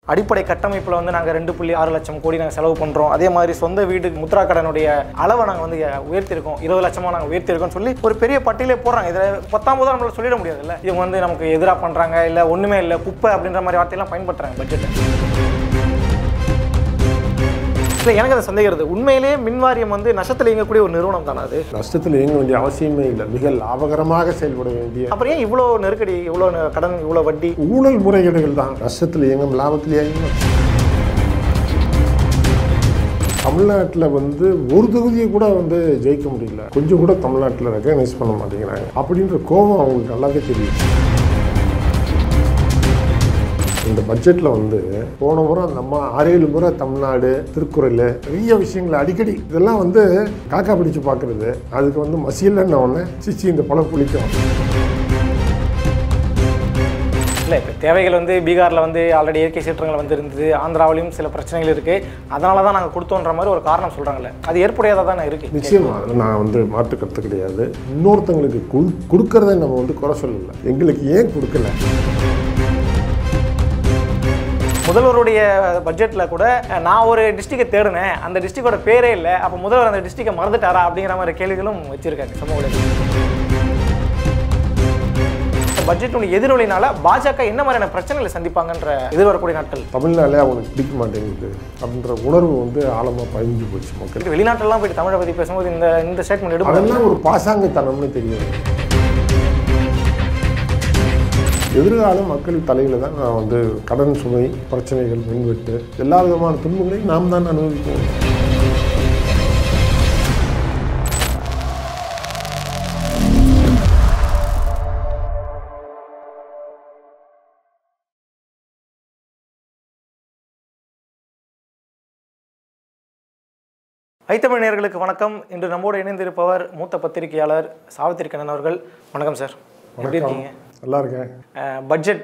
அடிப்படை கட்டமைப்பில் வந்து நாங்கள் 2.6 லட்சம் கோடி நாங்கள் செலவு பண்ணுறோம். அதே மாதிரி சொந்த வீடு முத்ரா கடனுடைய அளவை நாங்கள் வந்து உயர்த்திருக்கோம், 20 லட்சமாக நாங்கள் உயர்த்திருக்கோம்னு சொல்லி ஒரு பெரிய பட்டியலே போடுறாங்க. இதில் 10ஆம் நம்மளால சொல்லிட முடியாது இல்லை, இவங்க வந்து நமக்கு எதிராக பண்ணுறாங்க, இல்லை ஒன்றுமே இல்லை குப்பை அப்படின்ற மாதிரி வார்த்தையெல்லாம் பயன்படுத்துறாங்க பட்ஜெட்டை. எனக்கு அதை சந்தேகிறது, உண்மையிலேயே மின்வாரியம் வந்து நஷ்டத்தில் இயங்கக்கூடிய ஒரு நிறுவனம் தானே? அது நஷ்டத்தில் இயங்க வேண்டிய அவசியமே இல்லை, மிக லாபகரமாக செயல்பட வேண்டிய. அப்புறம் ஏன் இவ்வளோ நெருக்கடி, இவ்வளோ கடன், இவ்வளோ வட்டி? ஊழல் முறைகேடுகள் தான். நஷ்டத்தில் இயங்கும், லாபத்தில் இயங்கும். தமிழ்நாட்டில் வந்து ஒரு தொகுதியை கூட வந்து ஜெயிக்க முடியல, கொஞ்சம் கூட தமிழ்நாட்டில் ரெகனைஸ் பண்ண மாட்டேங்கிறாங்க அப்படின்ற கோபம் அவங்களுக்கு நல்லாவே தெரியும். இந்த பட்ஜெட்டில் வந்து போன முறை நம்ம 6-7 முறை தமிழ்நாடு, திருக்குறள், நிறைய விஷயங்களை அடிக்கடி இதெல்லாம் வந்து காக்கா பிடிச்சு பார்க்குறது. அதுக்கு வந்து மசியல்னு ஒன்று சிச்சி இந்த பழம் புளிக்கும். இல்லை, இப்போ தேவைகள் வந்து பீகாரில் வந்து ஆல்ரெடி இயற்கை சீற்றங்கள் வந்து இருந்தது, ஆந்திராவிலையும் சில பிரச்சனைகள் இருக்குது, அதனால தான் நாங்கள் கொடுத்தோன்ற மாதிரி ஒரு காரணம் சொல்கிறாங்களே, அது ஏற்புடையதாக தானே இருக்குது? நிச்சயமாக அதில் நான் வந்து மாற்று கருத்து கிடையாது. இன்னொருத்தங்களுக்கு கொடுக்கறத நம்ம வந்து குறை சொல்லலை, எங்களுக்கு ஏன் கொடுக்கல. முதல்வருடைய பட்ஜெட்டில் கூட நான் ஒரு டிஸ்ட்ரிக்டை தேடினேன், அந்த டிஸ்ட்ரிக்டோட பேரே இல்லை, அப்போ முதல்வர் அந்த டிஸ்ட்ரிக்டை மறந்துட்டாரா அப்படிங்கிற மாதிரி கேள்விகளும் வச்சிருக்காங்க சமூக ஊடகத்தில். பட்ஜெட்டுடைய எதிரொலினால பாஜக என்ன மாதிரியான பிரச்சனைகளை சந்திப்பாங்கன்ற எதிர்வரக்கூடிய நாட்கள்? தமிழ்நாளே அவங்களுக்கு பிடிக்க மாட்டேங்குது அப்படின்ற உணர்வு வந்து ஆழமாக பதிஞ்சு போச்சு மக்கள். வெளிநாட்டெல்லாம் போயிட்டு தமிழை பற்றி பேசும்போது இந்த ஸ்டேட்மெண்ட் எடுப்பாங்க, அதெல்லாம் ஒரு பாசாங்கத்தனம்னு தெரியும். எதிர்கால மக்கள் தலையில் தான் நான் வந்து கடன் சுமை, பிரச்சனைகள், மின்வெட்டு, எல்லா விதமான துன்பங்களையும் நாம் தான் அனுபவிப்போம். ஐத்தமிழ் நேயர்களுக்கு வணக்கம். இன்று நம்மோடு இணைந்திருப்பவர் மூத்த பத்திரிகையாளர் சாவித்திரி கண்ணன் அவர்கள். வணக்கம் சார், எப்படி இருக்கீங்க? நல்லா இருக்கேன். பட்ஜெட்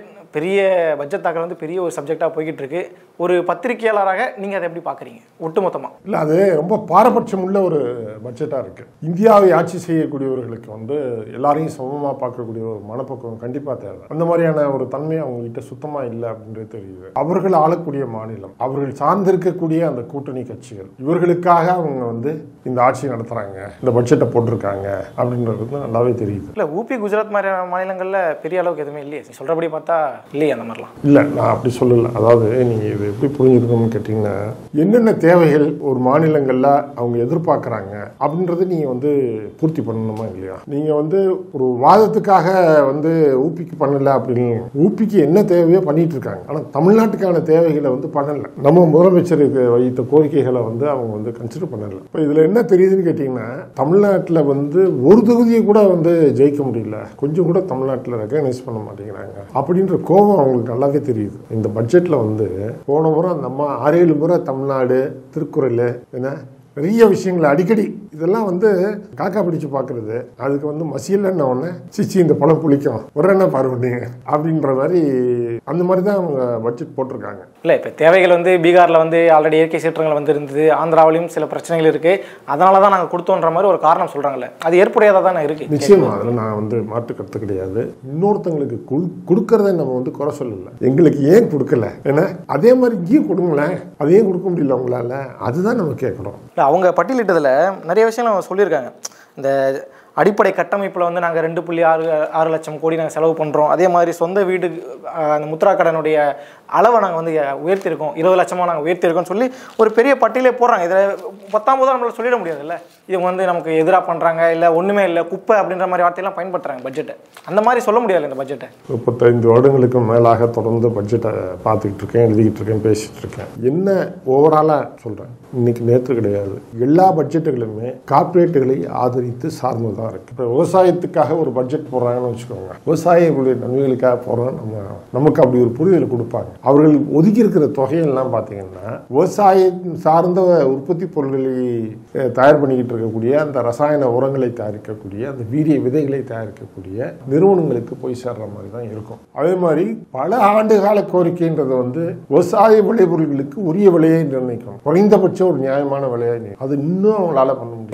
தாக்கல் வந்து பெரிய ஒரு சப்ஜெக்டாக போய்கிட்டு இருக்கு. ஒரு பத்திரிகையாளராக நீங்கள் அதை எப்படி பார்க்குறீங்க ஒட்டுமொத்தமாக? இல்லை, அது ரொம்ப பாரபட்சம் உள்ள ஒரு பட்ஜெட்டாக இருக்குது. இந்தியாவை ஆட்சி செய்யக்கூடியவர்களுக்கு வந்து எல்லாரையும் சமமாக பார்க்கக்கூடிய ஒரு மனப்பக்குவம் கண்டிப்பாக தேவை. அந்த மாதிரியான ஒரு தன்மை அவங்ககிட்ட சுத்தமாக இல்லை அப்படின்றது தெரியுது. அவர்கள் ஆளக்கூடிய மாநிலம், அவர்கள் சார்ந்திருக்கக்கூடிய அந்த கூட்டணி கட்சிகள், இவர்களுக்காக அவங்க வந்து இந்த ஆட்சி நடத்துகிறாங்க, இந்த பட்ஜெட்டை போட்டிருக்காங்க அப்படின்றது நல்லாவே தெரியுது. இல்லை, ஊபி, குஜராத் மாதிரியான மாநிலங்களில் பெரிய அளவுக்கு எதுவுமே இல்லையே, சொல்கிறபடி பார்த்தா இல்லையே அந்த மாதிரிலாம்? இல்லை, நான் அப்படி சொல்லலை. அதாவது நீங்கள் இது எப்படி புரிஞ்சுக்கணும்னு கேட்டிங்கன்னா, என்னென்ன தேவைகள் ஒரு மாநிலங்களில் அவங்க எதிர்பார்க்குறாங்க அப்படின்றத நீங்கள் வந்து பூர்த்தி பண்ணணுமா இல்லையா? நீங்கள் வந்து ஒரு வாதத்துக்காக வந்து ஊபிக்கு பண்ணலை அப்படின்னு, ஊபிக்கு என்ன தேவையோ பண்ணிட்டு இருக்காங்க, ஆனால் தமிழ்நாட்டுக்கான தேவைகளை வந்து பண்ணலை. நம்ம முதலமைச்சருக்கு வைத்த கோரிக்கைகளை வந்து அவங்க வந்து கன்சிடர் பண்ணலை. இப்போ இதில் என்ன தெரியுதுன்னு கேட்டிங்கன்னா, தமிழ்நாட்டில் வந்து ஒரு தொகுதியை கூட வந்து ஜெயிக்க முடியல, கொஞ்சம் கூட தமிழ்நாட்டில் ரெகனைஸ் பண்ண மாட்டேங்கிறாங்க அப்படின்ற கோபம் அவங்களுக்கு நல்லாவே தெரியுது. இந்த பட்ஜெட்டில் வந்து போன முறை நம்ம 6-7 முறை தமிழ்நாடு, திருக்குறள், என்ன நிறைய விஷயங்களை அடிக்கடி இதெல்லாம் வந்து காக்கா பிடிச்சு பார்க்குறது. அதுக்கு வந்து மசியல்னு ஒன்று சிச்சி இந்த பழம் புளிக்கும் ஒரு என்ன பார்வீங்க அப்படின்ற மாதிரி அந்த மாதிரி தான் அவங்க பட்ஜெட் போட்டிருக்காங்க. இல்லை, இப்போ தேவைகள் வந்து பீகாரில் வந்து ஆல்ரெடி இயற்கை சீற்றங்கள் வந்து இருந்தது, ஆந்திராவிலையும் சில பிரச்சனைகள் இருக்குது, அதனால தான் நாங்கள் கொடுத்தோன்ற மாதிரி ஒரு காரணம் சொல்கிறாங்களே, அது ஏற்புடையதாக தானே இருக்குது? நிச்சயமாக அதில் நான் வந்து மாற்று கருத்து கிடையாது. இன்னொருத்தங்களுக்கு கொடுக்கறத நம்ம வந்து குறை சொல்லலை, எங்களுக்கு ஏன் கொடுக்கல, ஏன்னா அதே மாதிரி இங்கேயும் கொடுங்களேன், அதையும் கொடுக்க முடியல உங்களால், அதுதான் நம்ம கேட்குறோம். அவங்க பட்டியலிட்டதில் நிறைய விஷயங்கள் அவங்க சொல்லியிருக்காங்க. இந்த அடிப்படை கட்டமைப்பில் வந்து நாங்கள் 2.6 லட்சம் கோடி நாங்கள் செலவு பண்ணுறோம், அதே மாதிரி சொந்த வீடு அந்த முத்ரா கடனுடைய அளவை நாங்கள் வந்து உயர்த்திருக்கோம், 20 லட்சமாக நாங்கள் உயர்த்திருக்கோம்னு சொல்லி ஒரு பெரிய பட்டியலே போடுறாங்க. இதில் 10ஆம் நம்மளால சொல்லிட முடியாதுல்ல, இவங்க வந்து நமக்கு எதிராக பண்ணுறாங்க, இல்லை ஒன்றுமே இல்லை குப்பை அப்படின்ற மாதிரி வார்த்தையெல்லாம் பயன்படுத்துகிறாங்க பட்ஜெட்டை. அந்த மாதிரி சொல்ல முடியாது இந்த பட்ஜெட்டை. 35 வருடங்களுக்கு மேலாக தொடர்ந்து பட்ஜெட்டை பார்த்துக்கிட்டு இருக்கேன், எழுதிக்கிட்டு இருக்கேன், பேசிகிட்டு இருக்கேன். என்ன ஓவராலாக சொல்கிறேன், இன்னைக்கு நேற்று கிடையாது, எல்லா பட்ஜெட்டுகளுமே கார்பரேட்டுகளை ஆதரித்து சார்ந்து தான் இருக்கு. இப்போ விவசாயத்துக்காக ஒரு பட்ஜெட் போடுறாங்கன்னு வச்சுக்கோங்க, விவசாயிகளுடைய நன்மைகளுக்காக போடுறோம், நமக்கு அப்படி ஒரு புரிதல் கொடுப்பாங்க. அவர்கள் ஒதுக்கி இருக்கிற தொகையெல்லாம் பார்த்தீங்கன்னா விவசாயம் சார்ந்த உற்பத்தி பொருட்களை தயார் பண்ணிக்கிட்டு இருக்கக்கூடிய, அந்த ரசாயன உரங்களை தயாரிக்கக்கூடிய, அந்த வீரிய விதைகளை தயாரிக்கக்கூடிய நிறுவனங்களுக்கு போய் சேர்ற மாதிரி தான் இருக்கும். அதே மாதிரி பல ஆண்டு கால கோரிக்கைன்றது வந்து விவசாய விளைபொருட்களுக்கு உரிய விலையை நிர்ணயிக்கும், குறைந்தபட்சம் ஒரு நியாயமான விலையை, அது இன்னும் அவங்களால பண்ண முடியும்.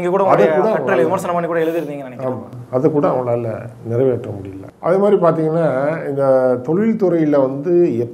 அதை கூட அவங்களால நிறைவேற்ற முடியல. அதே மாதிரி பார்த்தீங்கன்னா இந்த தொழில்துறையில் வந்து எப்பயுமே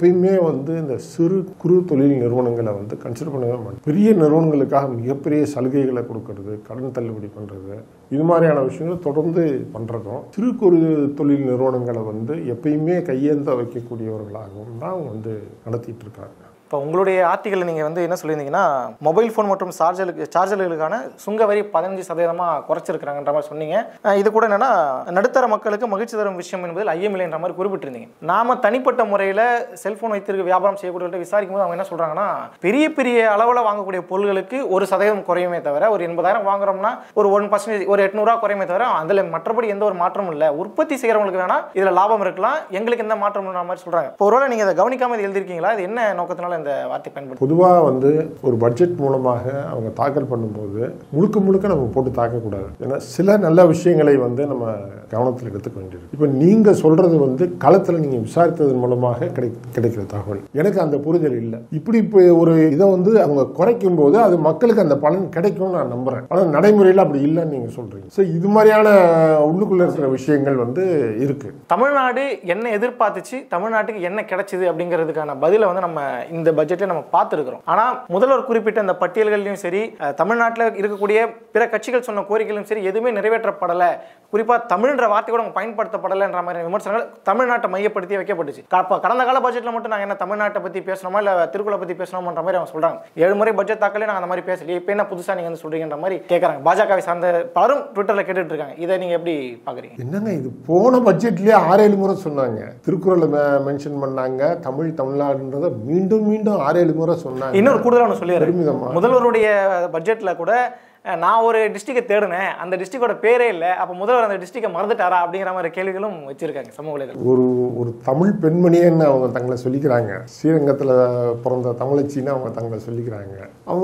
வந்து இந்த சிறு குறு தொழில் நிறுவனங்களை வந்து கன்சிடர் பண்ணவே மாட்டோம். பெரிய நிறுவனங்களுக்காக மிகப்பெரிய சலுகைகளை கொடுக்கறது, கடன் தள்ளுபடி பண்ணுறது, இது மாதிரியான விஷயங்களை தொடர்ந்து பண்ணுறதும், சிறு குறு தொழில் நிறுவனங்களை வந்து எப்பயுமே கையேந்த வைக்கக்கூடியவர்களாகவும் தான் அவங்க வந்து நடத்திட்டு இருக்காங்க. இப்போ உங்களுடைய ஆர்டிகளில் நீங்கள் வந்து என்ன சொல்லியிருந்தீங்கன்னா, மொபைல் ஃபோன் மற்றும் சார்ஜர்களுக்கான சுங்க வரி 15% குறைச்சிருக்கிறாங்கன்ற மாதிரி சொன்னீங்க. இது கூட என்னன்னா, நடுத்தர மக்களுக்கு மகிழ்ச்சி தரும் விஷயம் என்பதில் ஐயமில்லைன்ற மாதிரி குறிப்பிட்டிருந்தீங்க. நாம தனிப்பட்ட முறையில் செல்ஃபோன் வைத்திருக்க வியாபாரம் செய்யக்கூடிய விசாரிக்கும் போது அவங்க என்ன சொல்கிறாங்கன்னா, பெரிய பெரிய அளவில் வாங்கக்கூடிய பொருட்களுக்கு 1% குறையுமே தவிர, ஒரு 80,000 வாங்குறோம்னா ஒரு 1%, ஒரு 800 குறையுமே தவிர அதில் மற்றபடி எந்த ஒரு மாற்றமும் இல்லை. உற்பத்தி செய்கிறவங்களுக்கு வேணா இதில் லாபம் இருக்கலாம், எங்களுக்கு எந்த மாற்றம் மாதிரி சொல்கிறாங்க. இப்போ ஒருவேளை நீங்கள் அதை கவனிக்காமல் எழுதிருக்கீங்களா? இது என்ன நோக்கத்தினால இந்த வார்த்தை பயன்படுது? பொதுவாக வந்து ஒரு பட்ஜெட் மூலமாக அவங்க தாக்கல் பண்ணும்போது முழுக்க நம்ம போட்டு தாக்கக்கூடாது. ஏன்னா சில நல்ல விஷயங்களை வந்து நம்ம கவனத்தில் எடுத்துக்க வேண்டியது. இப்போ நீங்க சொல்றது வந்து களத்தில் நீங்க விசாரித்ததன் மூலமாக கிடைக்கிற தகவல். எனக்கு அந்த புரிதல் இல்லை. இப்படி ஒரு இதை வந்து அவங்க குறைக்கும் போது அது மக்களுக்கு அந்த பலன் கிடைக்கும் நான் நம்புறேன். ஆனால் நடைமுறையில் அப்படி இல்லைன்னு நீங்க சொல்றீங்க. ஸோ இது மாதிரியான உள்ளுக்குள்ள இருக்கிற விஷயங்கள் வந்து இருக்கு. தமிழ்நாடு என்ன எதிர்பார்த்துச்சு, தமிழ்நாட்டுக்கு என்ன கிடைச்சது அப்படிங்கிறதுக்கான பதிலை வந்து நம்ம இந்த பட்ஜெட்டை நம்ம பார்த்துருக்கிறோம். ஆனால் முதல்வர் குறிப்பிட்ட அந்த பட்டியல்களையும் சரி, தமிழ்நாட்டில் இருக்கக்கூடிய பிற கட்சிகள் சொன்ன கோரிக்கைகளும் சரி, எதுவுமே நிறைவேற்றப்படலை. குறிப்பாக தமிழ்ன்ற வார்த்தை கூட பயன்படுத்தப்படலைன்ற மாதிரி விமர்சனங்கள் தமிழ்நாட்டை மையப்படுத்தி வைக்கப்பட்டுச்சு. கடந்த கால பட்ஜெட்டில் மட்டும் நாங்கள் என்ன தமிழ்நாட்டை பற்றி பேசணுமா இல்லை திருக்குறளை பற்றி பேசணுமான்ற மாதிரி அவங்க சொல்கிறாங்க. 7 முறை பட்ஜெட் தாக்கலே நாங்கள் அந்த மாதிரி பேசலையே, இப்போ என்ன புதுசாக நீங்கள் வந்து சொல்கிறீங்கன்ற மாதிரி கேட்குறாங்க. பாஜகவை சார்ந்த பலரும் ட்விட்டரில் கேட்டுட்டு இருக்காங்க. இதை நீங்கள் எப்படி பார்க்குறீங்க? என்னங்க இது, போன பட்ஜெட்லேயே 6-7 முறை சொன்னாங்க, திருக்குறளை மென்ஷன் பண்ணாங்க, தமிழ்நாடுன்றதை மீண்டும் 6-7 முறை சொன்னாங்க. இன்னொரு கூடுதலாக சொல்லிடுறேன், முதல்வருடைய பட்ஜெட்டில் கூட நான் ஒரு டிஸ்ட்ரிக்டை தேடினேன், அந்த டிஸ்ட்ரிக்டோட பேரே இல்லை, அப்போ முதல்வர் அந்த டிஸ்ட்ரிக்டை மறந்துட்டாரா அப்படிங்கிற மாதிரி கேள்விகளும் வச்சிருக்காங்க சமூக வலைதளம். ஒரு தமிழ் பெண்மணியன்னு அவங்க தங்களை சொல்லிக்கிறாங்க. ஸ்ரீரங்கத்தில் பிறந்த தமிழச்சின்னு அவங்க தங்களை சொல்லிக்கிறாங்க.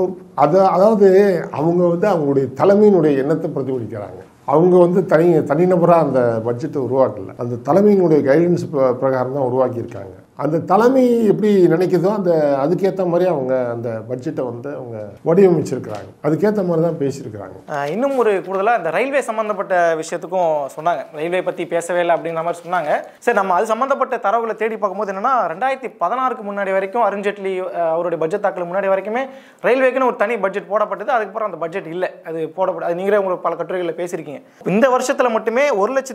அதாவது அவங்க வந்து அவங்களுடைய தலைமையினுடைய எண்ணத்தை பிரதிபலிக்கிறாங்க. அவங்க வந்து தனிநபராக அந்த பட்ஜெட்டை உருவாக்கல, அந்த தலைமையினுடைய கைடன்ஸ் பிரகாரம் தான் உருவாக்கியிருக்காங்க. அந்த தலைமை எப்படி நினைக்குதோ அதுக்கேற்ற மாதிரி அவங்க அந்த பட்ஜெட்டை வந்து அவங்க வடிவமைச்சிருக்கிறாங்க, அதுக்கேற்ற மாதிரி தான் பேசியிருக்கிறாங்க. இன்னும் ஒரு கூடுதலாக இந்த ரயில்வே சம்மந்தப்பட்ட விஷயத்துக்கும் சொன்னாங்க. ரயில்வே பற்றி பேசவே இல்லை அப்படிங்கிற மாதிரி சொன்னாங்க. சரி, நம்ம அது சம்மந்தப்பட்ட தரவுகளை தேடி பார்க்கும்போது என்னன்னா, 2016 முன்னாடி வரைக்கும் அருண்ஜேட்லி அவருடைய பட்ஜெட் தாக்கல் முன்னாடி வரைக்குமே ரயில்வேக்குன்னு ஒரு தனி பட்ஜெட் போடப்பட்டது. அதுக்கப்புறம் அந்த பட்ஜெட் இல்லை, அது போடப்பட்டு அது நீங்களே உங்களுக்கு பல கட்டுரைகளில் பேசியிருக்கீங்க. இந்த வருஷத்தில் மட்டுமே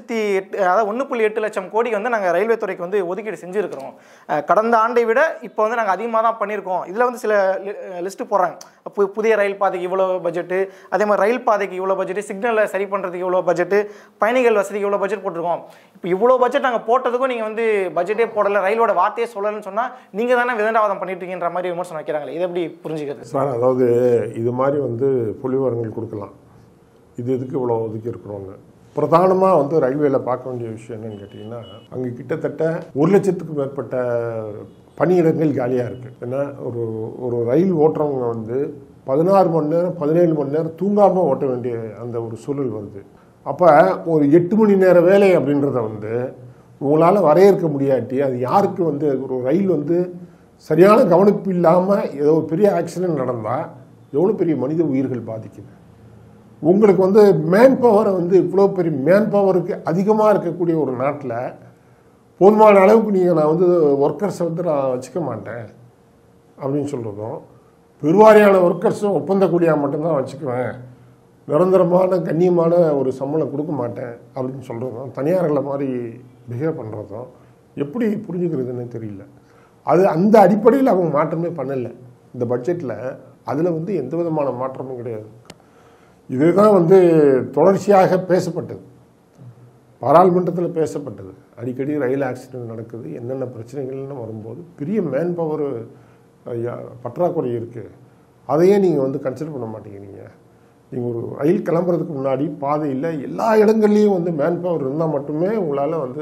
1.8 லட்சம் கோடி வந்து நாங்கள் ரயில்வே துறைக்கு வந்து ஒதுக்கீடு செஞ்சுருக்கிறோம். கடந்த ஆண்டை விட இப்போ வந்து நாங்கள் அதிகமாக தான் பண்ணியிருக்கோம். இதில் வந்து சில லிஸ்ட்டு போடுறாங்க. புதிய ரயில் பாதைக்கு இவ்வளோ பட்ஜெட்டு, அதே மாதிரி ரயில் பாதைக்கு இவ்வளோ பட்ஜெட்டு, சிக்னலை சரி பண்ணுறதுக்கு இவ்வளோ பட்ஜெட்டு, பயணிகள் வசதிக்கு இவ்வளோ பட்ஜெட் போட்டிருக்கோம். இப்போ இவ்வளோ பட்ஜெட் நாங்கள் போட்டதுக்கும் நீங்கள் வந்து பட்ஜெட்டே போடலை, ரயிலோட வார்த்தையே சொல்லலைன்னு சொன்னால் நீங்கள் தானே விதண்டாவாதம் பண்ணிட்டுருக்கீன்ற மாதிரி விமர்சனம் வைக்கிறாங்களே, இதை எப்படி புரிஞ்சுக்கிறது சார்? அதாவது இது மாதிரி வந்து புள்ளிவிவரங்கள் கொடுக்கலாம், இது எதுக்கு இவ்வளோ ஒதுக்கி இருக்கிறோன்னு. பிரதானமாக வந்து ரயில்வேல பார்க்க வேண்டிய விஷயம் என்னன்னு கேட்டிங்கன்னா, அங்கே கிட்டத்தட்ட 1 லட்சத்துக்கு மேற்பட்ட பணியிடங்கள் காலியாக இருக்குது. ஏன்னா ஒரு ரயில் ஓட்டுறவங்க வந்து 16 மணி நேரம் 17 மணி நேரம் தூங்காமல் ஓட்ட வேண்டிய அந்த ஒரு சூழல் வருது. அப்போ ஒரு 8 மணி நேர வேலை அப்படின்றத வந்து உங்களால் வரையறுக்க முடியாட்டி, அது யாருக்கு வந்து ஒரு ரயில் வந்து சரியான கவனிப்பு இல்லாமல் ஏதோ ஒரு பெரிய ஆக்சிடென்ட் நடந்தால் எவ்வளோ பெரிய மனித உயிர்கள் பாதிக்குது. உங்களுக்கு வந்து மேன் பவரை வந்து இவ்வளோ பெரிய மேன் பவருக்கு அதிகமாக இருக்கக்கூடிய ஒரு நாட்டில் போதுமான அளவுக்கு நான் வந்து ஒர்க்கர்ஸை வந்து நான் வச்சுக்க மாட்டேன் அப்படின்னு சொல்கிறதும், பெருவாரியான ஒர்க்கர்ஸும் ஒப்பந்த கூலியாக மட்டும்தான் வச்சுக்குவேன், நிரந்தரமான கண்ணியமான ஒரு சம்பளம் கொடுக்க மாட்டேன் அப்படின்னு சொல்கிறதும், தனியார்களை மாதிரி பிஹேவ் பண்ணுறதும் எப்படி புரிஞ்சுக்கிறதுன்னு தெரியல. அந்த அடிப்படையில் அவங்க மாற்றமே பண்ணலை இந்த பட்ஜெட்டில். அதில் வந்து எந்த விதமான மாற்றமும் கிடையாது. இதுதான் வந்து தொடர்ச்சியாக பேசப்பட்டது, பாராளுமன்றத்தில் பேசப்பட்டது. அடிக்கடி ரயில் ஆக்சிடென்ட் நடக்குது, என்னென்ன பிரச்சனைகள்னு வரும்போது பெரிய மேன் பவர் பற்றாக்குறை இருக்குது, அதையே நீங்கள் வந்து கன்சிடர் பண்ண மாட்டேங்கிறீங்க. நீங்கள் ஒரு ரயில் கிளம்புறதுக்கு முன்னாடி பாதையில் எல்லா இடங்கள்லையும் வந்து மேன் பவர் இருந்தால் மட்டுமே உங்களால் வந்து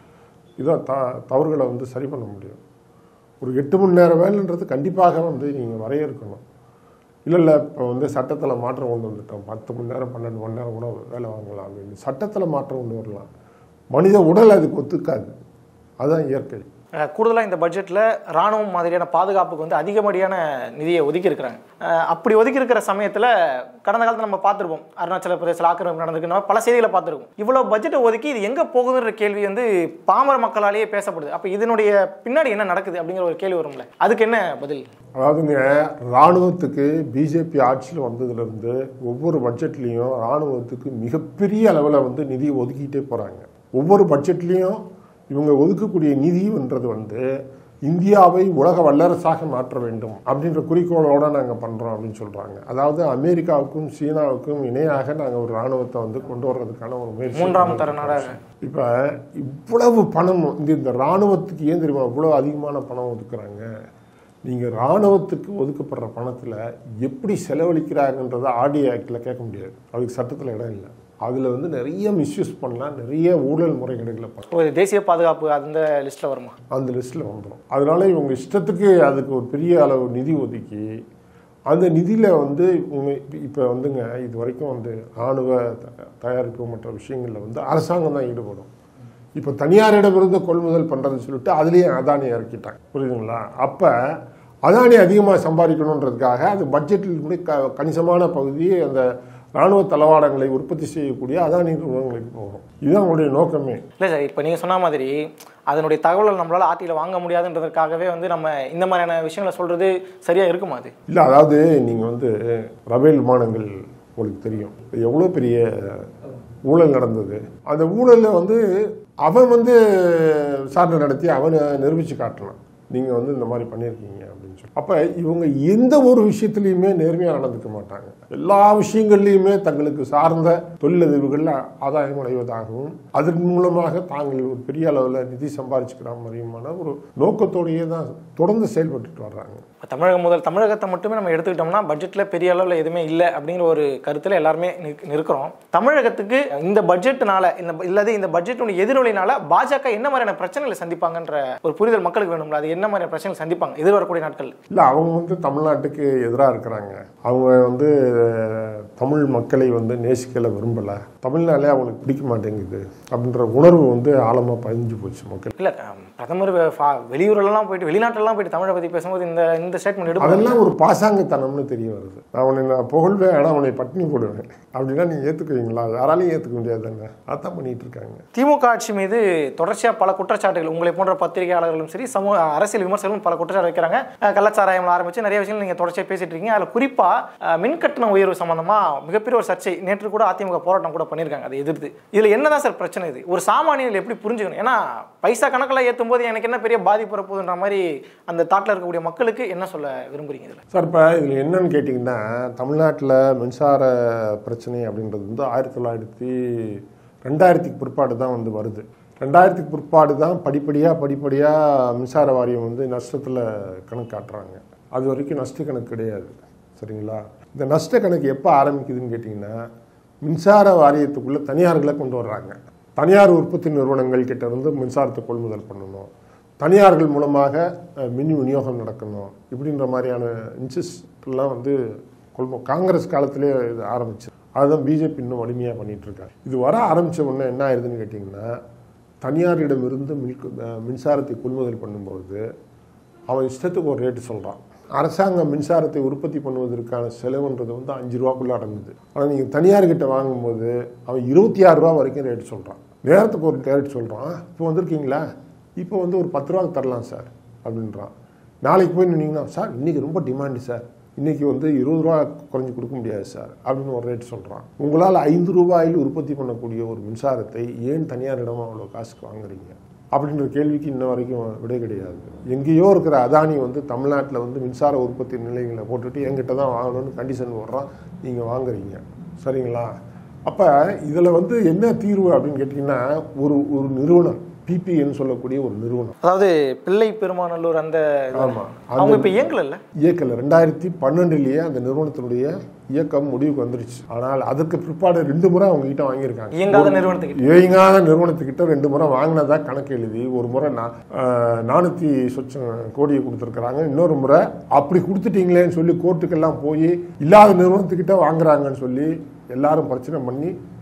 தவறுகளை வந்து சரி பண்ண முடியும். ஒரு 8 மணி நேரம் வேலைன்றது கண்டிப்பாக வந்து நீங்கள் வரையறுக்கணும். இல்லை இப்போ வந்து சட்டத்தில் மாற்றம் கொண்டு வந்துட்டோம், 10 மணி நேரம் 12 மணி நேரம் கூட வேலை வாங்கலாம் அப்படின்னு சட்டத்தில் மாற்றம் கொண்டு வரலாம். மனித உடல் அதுக்கு ஒத்துக்காது, அதுதான் இயற்கை. கூடுதலாக இந்த பட்ஜெட்டில் ராணுவம் மாதிரியான பாதுகாப்புக்கு வந்து அதிகப்படியான நிதியை ஒதுக்கி இருக்கிறாங்க. அப்படி ஒதுக்கி இருக்கிற சமயத்தில் கடந்த காலத்தில் நம்ம பார்த்துருப்போம், அருணாச்சல பிரதேசத்தில் ஆக்கிரமிப்பு நடந்திருக்கு, பல செய்திகளை பார்த்துருக்கோம். இவ்வளோ பட்ஜெட்டை ஒதுக்கி இது எங்கே போகுதுன்ற கேள்வி வந்து பாமர மக்களாலேயே பேசப்படுது. அப்போ இதனுடைய பின்னாடி என்ன நடக்குது அப்படிங்கிற ஒரு கேள்வி வரும்ல, அதுக்கு என்ன பதில்? அதாவதுங்க, இராணுவத்துக்கு பிஜேபி ஆட்சியில் வந்ததுலேருந்து ஒவ்வொரு பட்ஜெட்லேயும் இராணுவத்துக்கு மிகப்பெரிய அளவில் வந்து நிதி ஒதுக்கிட்டே போகிறாங்க. ஒவ்வொரு பட்ஜெட்லேயும் இவங்க ஒதுக்கக்கூடிய நிதின்றது வந்து இந்தியாவை உலக வல்லரசாக மாற்ற வேண்டும் அப்படின்ற குறிக்கோளோடு நாங்கள் பண்ணுறோம் அப்படின்னு சொல்கிறாங்க. அதாவது அமெரிக்காவுக்கும் சீனாவுக்கும் இணையாக நாங்கள் ஒரு இராணுவத்தை வந்து கொண்டு வர்றதுக்கான ஒரு முயற்சி. 3ஆம் தர நாடாக இப்போ இவ்வளவு பணம் இந்த இராணுவத்துக்கு ஏன் தெரியுமா இவ்வளோ அதிகமான பணம் ஒதுக்குறாங்க? நீங்கள் இராணுவத்துக்கு ஒதுக்கப்படுற பணத்தில் எப்படி செலவழிக்கிறாங்கன்றதை ஆர்டிஐ ஆக்டில் கேட்க முடியாது, அதுக்கு சட்டத்தில் இடம் இல்லை. அதில் வந்து நிறைய மிஸ்யூஸ் பண்ணலாம், நிறைய ஊழல் முறைகேடுகளை பண்ணலாம். தேசிய பாதுகாப்பு அந்த லிஸ்ட்டில் வருமா? அந்த லிஸ்ட்டில் வந்துடும். அதனால இவங்க இஷ்டத்துக்கு அதுக்கு ஒரு பெரிய அளவு நிதி ஒதுக்கி அந்த நிதியில் வந்து இப்போ வந்துங்க இது வரைக்கும் வந்து இராணுவ தயாரிப்பு மற்ற விஷயங்களில் வந்து அரசாங்கம் தான் ஈடுபடும். இப்போ தனியாரிடமிருந்து கொள்முதல் பண்ணுறதுன்னு சொல்லிட்டு அதுலேயே அதானியை இறக்கிட்டாங்க, புரியுதுங்களா? அப்போ அதானி அதிகமாக சம்பாதிக்கணுன்றதுக்காக அது பட்ஜெட்டில் கூட கணிசமான பகுதி அந்த இராணுவ தளவாடங்களை உற்பத்தி செய்யக்கூடிய அதானி நிறுவனங்களுக்கு போகும். இதுதான் அவங்களுடைய நோக்கமே. இல்லை சார், இப்போ நீங்கள் சொன்ன மாதிரி அதனுடைய தகவல்கள் நம்மளால் ஆர்டியில் வாங்க முடியாதுன்றதுக்காகவே வந்து நம்ம இந்த மாதிரியான விஷயங்களை சொல்கிறது சரியாக இருக்குமா? அது இல்லை, அதாவது நீங்கள் வந்து ரபேல் விமானங்கள் உங்களுக்கு தெரியும் எவ்வளோ பெரிய ஊழல் நடந்தது. அந்த ஊழலில் வந்து அவன் வந்து விசாரணை நடத்தி அவனை நிரூபித்து காட்டலாம், நீங்கள் வந்து இந்த மாதிரி பண்ணியிருக்கீங்க அப்படின்னு சொல்லி. அப்போ இவங்க எந்த ஒரு விஷயத்துலையுமே நேர்மையாக நடந்துக்க மாட்டாங்க. எல்லா விஷயங்கள்லையுமே தங்களுக்கு சார்ந்த தொழிலதிபர்கள் ஆதாயம் அடைவதாகவும் அதன் மூலமாக தாங்கள் ஒரு பெரிய அளவில் நிதி சம்பாதிச்சுக்கிற மாதிரியுமான ஒரு நோக்கத்தோடையே தான் தொடர்ந்து செயல்பட்டு வர்றாங்க. தமிழகத்தை மட்டுமே நம்ம எடுத்துக்கிட்டோம்னா பட்ஜெட்டில் பெரிய அளவில் எதுவுமே இல்லை அப்படிங்கிற ஒரு கருத்தில் எல்லாருமே இருக்கிறோம். தமிழகத்துக்கு இந்த பட்ஜெட்னால இந்த பட்ஜெட்டுடைய எதிரொலினால பாஜக என்ன மாதிரியான பிரச்சனைகளை சந்திப்பாங்கன்ற ஒரு புரிதல் மக்களுக்கு வேணும்ல, அது என்ன மாதிரியான பிரச்சனை சந்திப்பாங்க எதிர்வரக்கூடிய நாட்கள்? இல்லை, அவங்க வந்து தமிழ்நாட்டுக்கு எதிராக இருக்கிறாங்க. அவங்க வந்து தமிழ் மக்களை வந்து நேசிக்கல விரும்பலை, தமிழ்நாளே அவங்களுக்கு பிடிக்க மாட்டேங்குது அப்படின்ற உணர்வு வந்து ஆழமாக பதிஞ்சு போச்சு மக்கள். இல்லை, பிரதமர் வெளியூர்லாம் போயிட்டு வெளிநாட்டெல்லாம் போயிட்டு தமிழை பற்றி பேசும்போது இந்த ஸ்டேட்மெண்ட் எடுப்போம், அதெல்லாம் ஒரு பாசாங்கத்தனம்னு தெரிய வருது. நான் புகழ்வேன், ஆனால் அவனை பட்டினி போடுவேன் அப்படின்னா நீங்கள் ஏற்றுக்குவீங்களா? யாராலையும் ஏற்றுக்க முடியாது தானே, அதான் பண்ணிட்டு இருக்காங்க. திமுக ஆட்சி மீது தொடர்ச்சியாக பல குற்றச்சாட்டுகள் உங்களை போன்ற பத்திரிகையாளர்களும் சரி அரசியல் விமர்சகர்களும் பல குற்றச்சாட்டு வைக்கிறாங்க. கள்ளச்சாராயம் ஆரம்பிச்சு நிறைய விஷயங்கள் நீங்கள் தொடர்ச்சியாக பேசிட்டு இருக்கீங்க. அதில் குறிப்பாக மின்கட்டண உயர்வு சம்பந்தமாக மிகப்பெரிய ஒரு சர்ச்சை நேற்று கூட அதிமுக போராட்டம் கூட பண்ணியிருக்காங்க, அதை எதிர்த்து. இதில் என்னதான் சார் பிரச்சனை? இது ஒரு சாமானியர்கள் எப்படி புரிஞ்சுக்கணும்? ஏன்னா பைசா கணக்கில் ஏற்றும் போது எனக்கு என்ன பெரிய பாதிப்பு வரப்போகுதுன்ற மாதிரி அந்த தாட்டில் இருக்கக்கூடிய மக்களுக்கு என்ன சொல்ல விரும்புறீங்க இதில்? சார், இப்போ இதில் என்னன்னு கேட்டிங்கன்னா, தமிழ்நாட்டில் மின்சார பிரச்சனை அப்படின்றது வந்து 2000க்கு பிற்பாடு தான் வந்து வருது. 2000க்கு பிற்பாடு தான் படிப்படியாக மின்சார வாரியம் வந்து நஷ்டத்தில் கணக்கு காட்டுறாங்க. அது வரைக்கும் நஷ்ட கணக்கு கிடையாது, சரிங்களா? இந்த நஷ்ட கணக்கு எப்போ ஆரம்பிக்குதுன்னு கேட்டிங்கன்னா, மின்சார வாரியத்துக்குள்ளே தனியார்களை கொண்டு வர்றாங்க. தனியார் உற்பத்தி நிறுவனங்கள் கிட்ட இருந்து மின்சாரத்தை கொள்முதல் பண்ணணும், தனியார்கள் மூலமாக மின் விநியோகம் நடக்கணும், இப்படின்ற மாதிரியான இன்சிஸ்ட்லாம் வந்து காங்கிரஸ் காலத்திலே இது ஆரம்பிச்சு. அதுதான் பிஜேபி இன்னும் வலிமையாக பண்ணிகிட்டு இருக்காங்க. இது வர ஆரம்பித்த உடனே என்ன ஆயிடுதுன்னு கேட்டிங்கன்னா, தனியாரிடமிருந்து மின்சாரத்தை கொள்முதல் பண்ணும்போது அவன் இஷ்டத்துக்கு ஒரு ரேட்டு சொல்கிறான். அரசாங்கம் மின்சாரத்தை உற்பத்தி பண்ணுவதற்கான செலவுன்றது வந்து 5 ரூபாக்குள்ளே அடங்குது. ஆனால் நீங்கள் தனியார்கிட்ட வாங்கும்போது அவன் 26 ரூபா வரைக்கும் ரேட்டு சொல்கிறான். நேரத்துக்கு ஒரு ரேட் சொல்கிறான். இப்போ வந்திருக்கீங்களா, இப்போ வந்து ஒரு 10 ரூபாய்க்கு தரலாம் சார் அப்படின்றான். நாளைக்கு போய் நின்னீங்கன்னா, சார் இன்றைக்கி ரொம்ப டிமாண்டு சார், இன்றைக்கி வந்து 20 ரூபா குறைஞ்சி கொடுக்க முடியாது சார் அப்படின்னு ஒரு ரேட் சொல்கிறான். உங்களால் 5 ரூபாயில் உற்பத்தி பண்ணக்கூடிய ஒரு மின்சாரத்தை ஏன் தனியாரிடம் அவ்வளோ காசுக்கு வாங்குறீங்க அப்படின்ற கேள்விக்கு இன்ன வரைக்கும் விடை கிடையாது. எங்கேயோ இருக்கிற அதானி வந்து தமிழ்நாட்டில் வந்து மின்சார உற்பத்தி நிலையங்களை போட்டுட்டு என்கிட்ட தான் வாங்கணும்னு கண்டிஷன் போடுறான், நீங்கள் வாங்குறீங்க, சரிங்களா? அப்போ இதில் வந்து என்ன தீர்வு அப்படின்னு கேட்டிங்கன்னா, ஒரு நிறுவனம் பிபின்னு சொல்லக்கூடிய ஒரு நிறுவனம், அதாவது பிள்ளை பெருமாநல்லூர் அந்த, ஆமாம், அவங்க இப்போ இயக்கல 2012 அந்த நிறுவனத்தினுடைய இயக்கம் முடிவுக்கு வந்துருச்சு. ஆனால் அதற்கு பிற்பாடு 2 முறை அவங்க கிட்ட வாங்கியிருக்காங்க. இயங்காத நிறுவனத்துக்கிட்ட 2 முறை வாங்கினதா கணக்கு எழுதி, ஒரு முறை 400 சொச்சம் கோடியை கொடுத்துருக்குறாங்க, இன்னொரு முறை அப்படி கொடுத்துட்டீங்களேன்னு சொல்லி கோர்ட்டுக்கெல்லாம் போய் இல்லாத நிறுவனத்துக்கிட்ட வாங்குறாங்கன்னு சொல்லி எல்லாரும் பிரச்சனை பண்ணி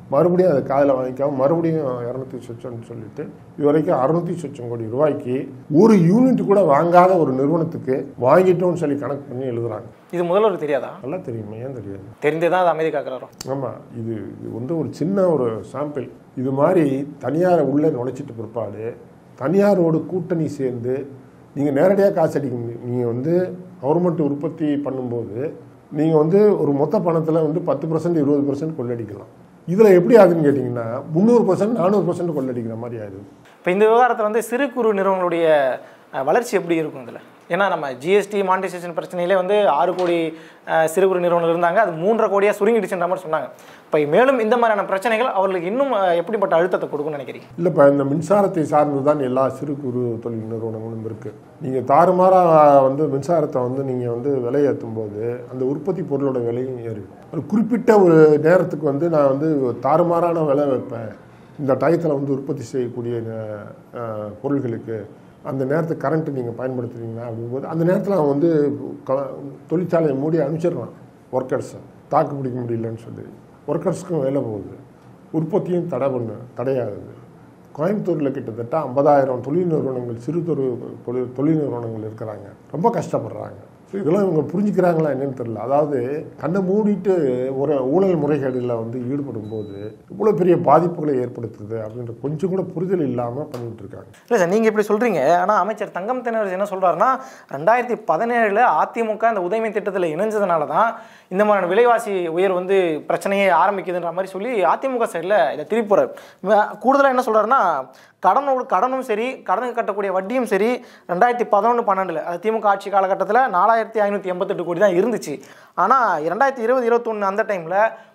மறுபடியும் அதை காதில் வாங்கிக்காம மறுபடியும் 200 சொச்சம்னு சொல்லிட்டு இதுவரைக்கும் 600 சொச்சம் கோடி ரூபாய்க்கு ஒரு யூனிட் கூட வாங்காத ஒரு நிறுவனத்துக்கு வாங்கிட்டோம்னு சொல்லி கணக்கு பண்ணி எழுதுறாங்க. இது முதல்வருக்கு தெரியாதா? நல்லா தெரியுமா, ஏன் தெரியாது? தெரிந்தே தான் அது அமைதி காக்கிறாரோ. ஆமாம், இது வந்து ஒரு சின்ன ஒரு சாம்பிள். இது மாதிரி தனியாரை உள்ளே நுழைச்சிட்டு பிற்பாடு தனியாரோடு கூட்டணி சேர்ந்து நீங்கள் நேரடியாக காசு அடிக்க முடியும். நீங்கள் வந்து கவர்மெண்ட் உற்பத்தி பண்ணும்போது நீங்கள் வந்து ஒரு மொத்த பணத்தில் வந்து 10% 20% கொள்ளடிக்கலாம். இதில் எப்படி ஆகுதுன்னு கேட்டிங்கன்னா 300% 400% கொள்ளடிக்கிற மாதிரி ஆயிடுது. இப்போ இந்த விவகாரத்தில் வந்து சிறு குறு நிறுவனங்களுடைய வளர்ச்சி எப்படி இருக்கும் இதில்? ஏன்னா நம்ம ஜிஎஸ்டி மானிட்டைசேஷன் பிரச்சனையிலே வந்து 6 கோடி சிறு குறு நிறுவனங்கள் இருந்தாங்க, அது 3.5 கோடியாக சுருங்கிடுச்சுன்ற மாதிரி சொன்னாங்க. இப்போ மேலும் இந்த மாதிரியான பிரச்சனைகள் அவர்களுக்கு இன்னும் எப்படிப்பட்ட அழுத்தத்தை கொடுக்கும்னு நினைக்கிறீங்க? இல்லைப்பா, இந்த மின்சாரத்தை சார்ந்து தான் எல்லா சிறு குறு தொழில் நிறுவனங்களும் இருக்குது. நீங்கள் தாறுமாறாக வந்து மின்சாரத்தை வந்து நீங்கள் வந்து விலை ஏற்றும் போது அந்த உற்பத்தி பொருளோட விலையும் ஏறும். ஒரு குறிப்பிட்ட ஒரு நேரத்துக்கு வந்து நான் வந்து தாறுமாறான விலை வைப்பேன், இந்த டயத்தில் வந்து உற்பத்தி செய்யக்கூடிய பொருள்களுக்கு அந்த நேரத்துக்கு கரண்ட்டு நீங்கள் பயன்படுத்துறீங்கன்னா அப்படிங்கும்போது அந்த நேரத்தில் அவன் வந்து தொழிற்சாலையை மூடி அனுப்பிச்சிடுறான் ஒர்க்கர்ஸை. தாக்கு பிடிக்க முடியலன்னு சொல்லி ஒர்க்கர்ஸுக்கும் வேலை போகுது, உற்பத்தியும் தடையாகுது. கோயம்புத்தூரில் கிட்டத்தட்ட 50,000 தொழில் நிறுவனங்கள், சிறு தொழில் நிறுவனங்கள் இருக்கிறாங்க, ரொம்ப கஷ்டப்படுறாங்க. ஸோ இதெல்லாம் இவங்க புரிஞ்சுக்கிறாங்களா என்னன்னு தெரியல. அதாவது கண்ணை மூடிட்டு ஒரு ஊழல் முறைகேடில் வந்து ஈடுபடும் போது இவ்வளோ பெரிய பாதிப்புகளை ஏற்படுத்துது அப்படின்ற கொஞ்சம் கூட புரிதல் இல்லாமல் பண்ணிட்டு இருக்காங்க. இல்லை சார், நீங்கள் இப்படி சொல்கிறீங்க. ஆனால் அமைச்சர் தங்கம் தென்னரசு என்ன சொல்கிறாருன்னா 2017 அதிமுக இந்த உதயமை திட்டத்தில் இணைஞ்சதுனால தான் இந்த மாதிரியான விலைவாசி உயர் வந்து பிரச்சனையை ஆரம்பிக்குதுன்ற மாதிரி சொல்லி அதிமுக சைடில் இதை திருப்பி போகிறார். கூடுதலாக என்ன சொல்கிறாருன்னா கடனும் சரி, கடனுக்கு கட்டக்கூடிய வட்டியும் சரி 2011-12 அது திமுக ஆட்சி காலகட்டத்தில் 4,588 கோடி தான் இருந்துச்சு. ஆனால் 2020-21 அந்த டைமில்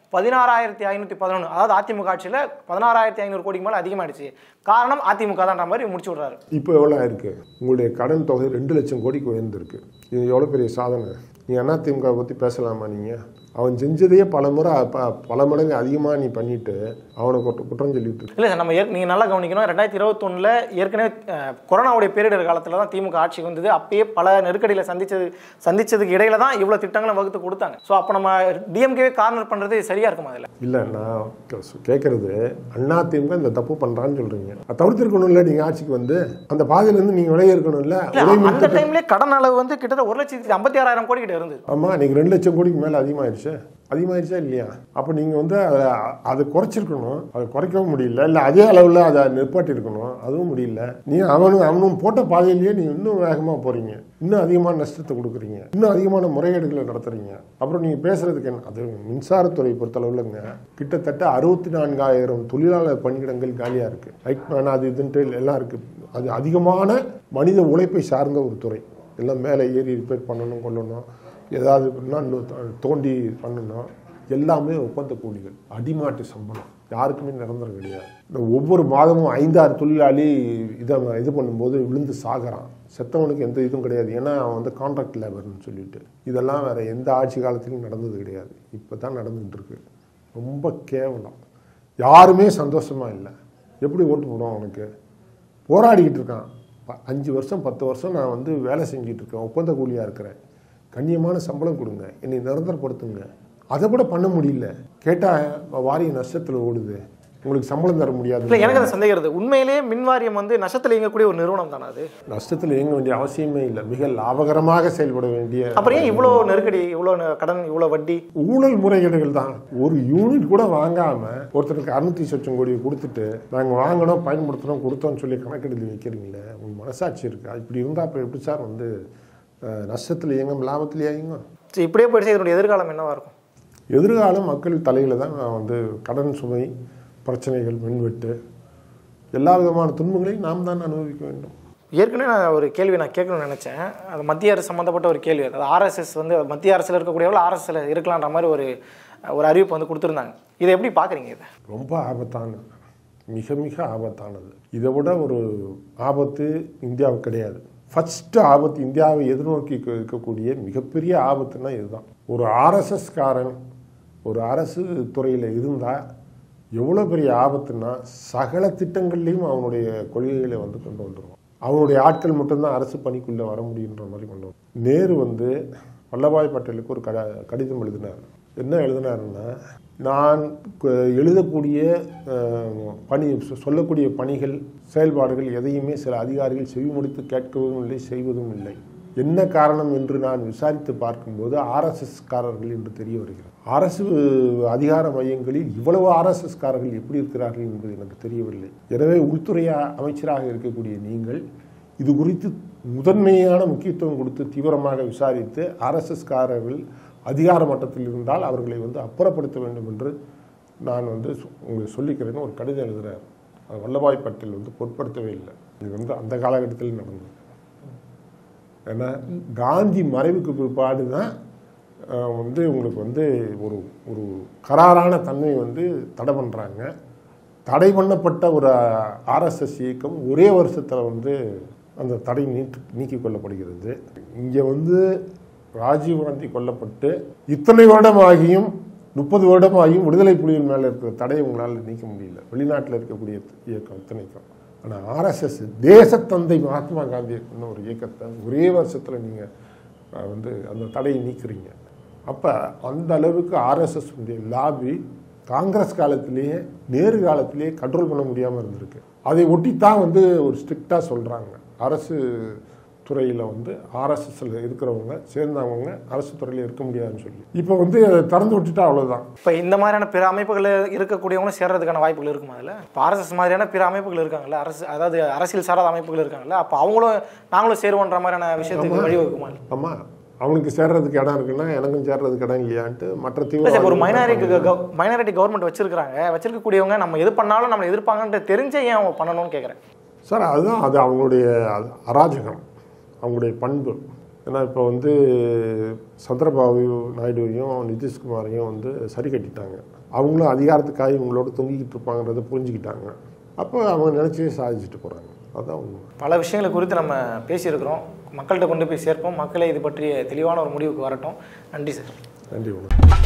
16,511, அதாவது அதிமுக ஆட்சியில் 16,500 கோடிக்கு மேலே அதிகமாகிடுச்சு. காரணம் அதிமுக தான்ற மாதிரி முடிச்சு விட்றாரு. இப்போ எவ்வளோ இருக்குது? உங்களுடைய கடன் தொகை 2 லட்சம் கோடிக்கு உயர்ந்திருக்கு. இது எவ்வளோ பெரிய சாதனை. நீங்கள் அதிமுக பற்றி பேசலாமா? நீங்கள் அவன் செஞ்சதையே பல மடங்கு அதிகமாக நீ பண்ணிட்டு அவனை குற்றம் சொல்லிட்டு. இல்லை சார், நம்ம நீங்கள் நல்லா கவனிக்கணும். 2021 ஏற்கனவே கொரோனாவுடைய பேரிடர் காலத்தில் தான் திமுக ஆட்சிக்கு வந்தது. அப்பயே பல நெருக்கடியில் சந்திச்சதுக்கு இடையில தான் இவ்வளோ திட்டங்களை வகுத்து கொடுத்தாங்க. ஸோ அப்போ நம்ம டிஎம்கேவே கார்னர் பண்ணுறது சரியா இருக்குமா? அதில் இல்லை, நான் கேட்கறது அதிமுக இந்த தப்பு பண்ணுறான்னு சொல்கிறீங்க. அதை தவிர்த்திருக்கணும்ல, நீங்கள் ஆட்சிக்கு வந்து அந்த பாதையிலேருந்து நீங்கள் விலகி இருக்கணும்ல. அந்த டைம்லேயே கடன் அளவு வந்து கிட்டத்தட்ட 1,56,000 கோடி கிட்ட இருந்தது. ஆமாம், நீங்கள் 2 லட்சம் கோடிக்கு மேலே அதிகமாகிடுச்சா இல்லையா? அப்போ நீங்கள் வந்து அதை குறைச்சிருக்கணும். அதை குறைக்கவும் முடியல, இல்லை அதே அளவில் அதை நிற்பாட்டி இருக்கணும், அதுவும் முடியல. நீ அவனும் போட்ட பாதையிலேயே நீங்கள் இன்னும் வேகமாக போகிறீங்க, இன்னும் அதிகமான நஷ்டத்தை கொடுக்குறீங்க, இன்னும் அதிகமான முறைகேடுகளை நடத்துறீங்க. அப்புறம் நீங்கள் பேசுறதுக்கு என்ன? அது மின்சாரத்துறை பொறுத்தளவுலங்க கிட்டத்தட்ட 64,000 தொழிலாளர் பணியிடங்கள் காலியாக இருக்குது. ரைட் மேன் அது இதுன்ட்டு எல்லாம் இருக்குது. அது அதிகமான மனித உழைப்பை சார்ந்த ஒரு துறை. எல்லாம் மேலே ஏறி ரிப்பேர் பண்ணணும், கொள்ளணும், ஏதாவது தோண்டி பண்ணணும், எல்லாமே ஒப்பந்த கூலிகள், அடிமாட்டு சம்பளம், யாருக்குமே நிரந்தரம் கிடையாது. இந்த ஒவ்வொரு மாதமும் 5-6 தொழிலாளி இது பண்ணும்போது விழுந்து சாகிறான். செத்தவனுக்கு எந்த இதுவும் கிடையாது, ஏன்னா அவன் வந்து கான்ட்ராக்ட் லேபர்னு சொல்லிட்டு. இதெல்லாம் வேற எந்த ஆட்சி காலத்திலும் நடந்தது கிடையாது, இப்போ தான் நடந்துகிட்டு இருக்கு. ரொம்ப கேவலம். யாருமே சந்தோஷமா இல்லை. எப்படி ஓட்டு போடுவோம்? அவனுக்கு போராடிக்கிட்டு இருக்கான். 5 வருஷம் 10 வருஷம் நான் வந்து வேலை செஞ்சுட்டு இருக்கேன், ஒப்பந்த கூலியாக இருக்கிறேன், கண்ணியமான சம்பளம் கொடுங்க, என்னை நிரந்தரப்படுத்துங்க. அதை கூட பண்ண முடியல. கேட்டால் வாரிய நஷ்டத்தில் ஓடுது, உங்களுக்கு சம்பளம் தர முடியாது. இல்லை, எனக்கு அதை சந்தேகிறது. உண்மையிலேயே மின்வாரியம் வந்து நஷ்டத்தில் இயங்கக்கூடிய ஒரு நிறுவனம் தானே? அது நஷ்டத்தில் இயங்க வேண்டிய அவசியமே இல்லை, மிக லாபகரமாக செயல்பட வேண்டிய. அப்புறம் ஏன் இவ்வளோ நெருக்கடி, இவ்வளோ கடன், இவ்வளோ வட்டி? ஊழல் முறைகேடுகள் தான். ஒரு யூனிட் கூட வாங்காமல் ஒருத்தருக்கு 600 லட்சம் கோடி கொடுத்துட்டு நாங்கள் வாங்கினோம், பயன்படுத்தினோம், கொடுத்தோம்னு சொல்லி கணக்கெடுத்து வைக்கிறீங்களே, உங்களுக்கு மனசாட்சி இருக்கா? இப்படி இருந்தால் அப்புறம் எப்படி சார் வந்து நஷ்டத்தில் இயங்கும், லாபத்தில் இயங்கும்? இப்படியே போயிடுச்சு. இதனுடைய எதிர்காலம் என்னவா இருக்கும்? எதிர்காலம் மக்கள் தலையில் தான் வந்து கடன் சுமை, பிரச்சனைகள், மின்வெட்டு, எல்லா விதமான துன்பங்களையும் நாம் தான் அனுபவிக்க வேண்டும். ஏற்கனவே நான் ஒரு கேள்வி கேட்கணும்னு நினச்சேன். அது மத்திய அரசு சம்மந்தப்பட்ட ஒரு கேள்வி. அது ஆர்எஸ்எஸ் வந்து மத்திய அரசில் இருக்கக்கூடியவர்கள் ஆர்எஸ்எஸ்ல இருக்கலான்ற மாதிரி ஒரு அறிவிப்பு வந்து கொடுத்துருந்தாங்க. இதை எப்படி பார்க்குறீங்க? இதை ரொம்ப ஆபத்தானது, மிக மிக ஆபத்தானது. இதை விட ஒரு ஆபத்து இந்தியாவுக்கு கிடையாது. ஃபர்ஸ்ட் ஆபத்து இந்தியாவை எதிர்நோக்கி இருக்கக்கூடிய மிகப்பெரிய ஆபத்துனா இதுதான். ஒரு ஆர்எஸ்எஸ்காரன் ஒரு அரசு துறையில் இருந்தால் எவ்வளோ பெரிய ஆபத்துன்னா சகல திட்டங்கள்லையும் அவனுடைய கொள்கைகளை வந்து கொண்டு வந்துடுவான். அவனுடைய ஆட்கள் மட்டும்தான் அரசு பணிக்குள்ளே வர முடியுன்ற மாதிரி கொண்டு வரும். நேரு வந்து வல்லபாய் பட்டேலுக்கு ஒரு கடிதம் எழுதினார். என்ன எழுதினாருன்னா, நான் எழுதக்கூடிய பணி சொல்லக்கூடிய பணிகள் செயல்பாடுகள் எதையுமே சில அதிகாரிகள் செவிமடுத்து கேட்கவும் இல்லை, செய்வதும் இல்லை. என்ன காரணம் என்று நான் விசாரித்து பார்க்கும்போது ஆர்எஸ்எஸ்காரர்கள் என்று தெரிய வருகிறது. அரசு அதிகார மையங்களில் இவ்வளவு ஆர்எஸ்எஸ்காரர்கள் எப்படி இருக்கிறார்கள் என்பது எனக்கு தெரியவில்லை. எனவே உள்துறை அமைச்சராக இருக்கக்கூடிய நீங்கள் இது குறித்து முதன்மையான முக்கியத்துவம் கொடுத்து தீவிரமாக விசாரித்து ஆர்எஸ்எஸ்காரர்கள் அதிகார மட்டத்தில் இருந்தால் அவர்களை அப்புறப்படுத்த வேண்டும் என்று நான் உங்களுக்கு சொல்லிக்கிறேன்னு ஒரு கடிதம் எழுதுகிறார். அது வல்லபாய் பட்டேல் பொருட்படுத்தவே இல்லை. இது அந்த காலகட்டத்தில் நடந்தது. ஏன்னா காந்தி மறைவுக்கு பிற்பாடு தான் உங்களுக்கு ஒரு ஒரு கராரான தன்மை தடை பண்ணுறாங்க. தடை பண்ணப்பட்ட ஒரு ஆர்எஸ்எஸ் இயக்கம் ஒரே வருஷத்தில் அந்த தடை நீக்கிக் கொள்ளப்படுகிறது. இங்கே ராஜீவ்காந்தி கொல்லப்பட்டு இத்தனை வருடமாகியும் 30 வருடமாகியும் விடுதலை புலிகள் மேலே இருக்கிற தடையை உங்களால் நீக்க முடியல. வெளிநாட்டில் இருக்கக்கூடிய இயக்கம் இத்தனைக்கும். ஆனால் ஆர்எஸ்எஸ் தேசத்தந்தை மகாத்மா காந்தி சொன்ன ஒரு இயக்கத்தை ஒரே வருஷத்தில் நீங்கள் அந்த தடையை நீக்கிறீங்க. அப்போ அந்த அளவுக்கு ஆர்எஸ்எஸ் லாபி காங்கிரஸ் காலத்திலேயே நேரு காலத்திலேயே கண்ட்ரோல் பண்ண முடியாமல் இருந்திருக்கு. அதை ஒட்டித்தான் ஒரு ஸ்ட்ரிக்டாக சொல்கிறாங்க, அரசு துறையில் ஆர்எஸ்எஸ்ல இருக்கிறவங்க சேர்ந்தவங்க அரசு துறையில் இருக்க முடியாதுன்னு சொல்லி. இப்போ அதை திறந்து விட்டுட்டா அவ்வளோதான். இப்போ இந்த மாதிரியான பிற அமைப்புகள் இருக்கக்கூடியவங்களும் சேர்றதுக்கான வாய்ப்புகள் இருக்குமா? அதில் இப்போ ஆர்எஸ்எஸ் மாதிரியான பிற அமைப்புகள் இருக்காங்கல்ல, அதாவது அரசியல் சாராத அமைப்புகள் இருக்காங்கல்ல, அப்போ அவங்களும் நாங்களும் சேருவோன்ற மாதிரியான விஷயத்துக்கு வழிவகுக்குமா? ஆமாம், அவனுக்கு சேர்றதுக்கு இடம் இருக்குன்னா எனக்கும் சேர்றதுக்கு இடம் இல்லையான்ட்டு மற்ற தீவிர ஒரு மைனாரிட்டி கவர்மெண்ட் வச்சிருக்கக்கூடியவங்க நம்ம எது பண்ணாலும் நம்மளை எதிர்ப்பாங்கன்ட்டு தெரிஞ்ச ஏன் அவங்க பண்ணணும்னு கேட்குறேன் சார். அதுதான் அது அவங்களுடைய அராஜகம், அவங்களுடைய பண்பு. ஏன்னா இப்போ சந்திரபாபு நாயுடுவையும் நிதிஷ்குமாரையும் சரி கட்டிட்டாங்க. அவங்களும் அதிகாரத்துக்காக இவங்களோட தொங்கிக்கிட்டு இருப்பாங்கன்றதை புரிஞ்சுக்கிட்டாங்க. அப்போ அவங்க நினச்சே சாதிச்சுட்டு போகிறாங்க. அதுதான் உண்மை. பல விஷயங்களை குறித்து நம்ம பேசியிருக்கிறோம். மக்கள்கிட்ட கொண்டு போய் சேர்ப்போம். மக்களே இது பற்றிய தெளிவான ஒரு முடிவுக்கு வரட்டும். நன்றி சார். நன்றி. வணக்கம்.